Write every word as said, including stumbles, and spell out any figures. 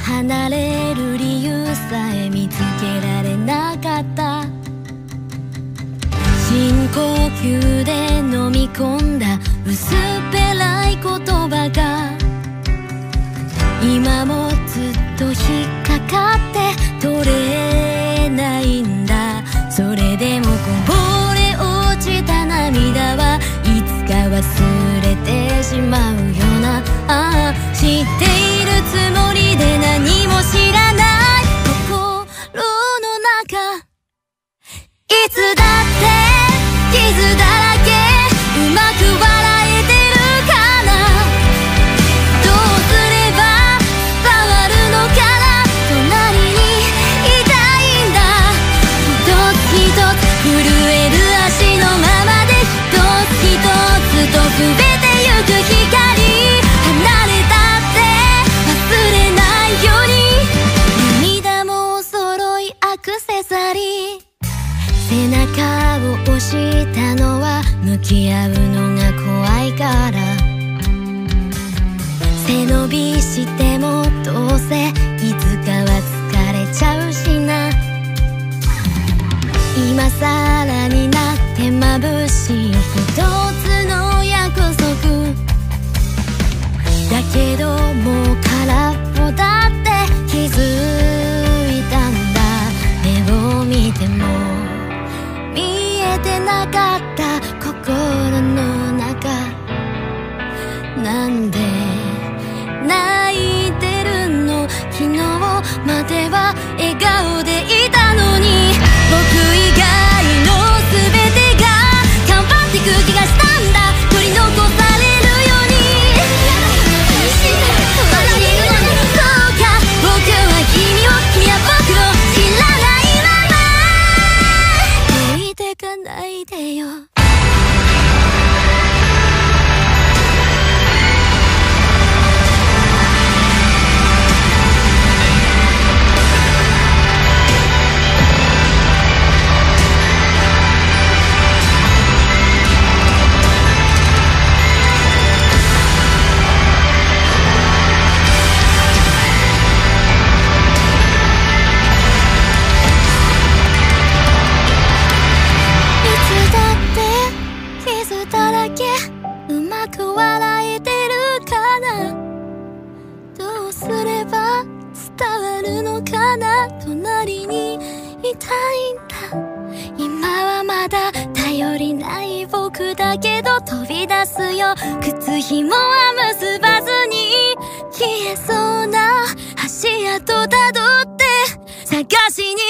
離れる理由さえ見つけられなかった。深呼吸で飲み込んだ薄っぺらい言葉が今もずっと引っかかって取れないんだ。それでもこぼれ落ちた涙はいつか忘れてしまうよな。ああ知っているつもりで何も知らない心の中、いつだって傷だらけうまく笑えてるかな。どうすれば伝わるのかな。隣にいたいんだ。一つ一つ震える足のままで一つ一つと全てゆく光、離れたって忘れないように涙もお揃いアクセサリー。背中を押したのは向き合うのが怖いから。背伸びしてもどうせいつかは疲れちゃうしな。今さらになって眩しい一つの約束だけどもう空っぽだって気づいたんだ。目を見ても見えてなかった心の中、なんで泣いてるの。昨日までは笑顔でいたのに僕以外の全てが変わってく気がしたんだ。取り残されるようにそうか僕は君を君は僕を知らないまま置いてかないでよ。うまく笑えてるかな。どうすれば伝わるのかな。隣にいたいんだ。今はまだ頼りない僕だけど飛び出すよ。靴紐は結ばずに消えそうな足跡たどって探しに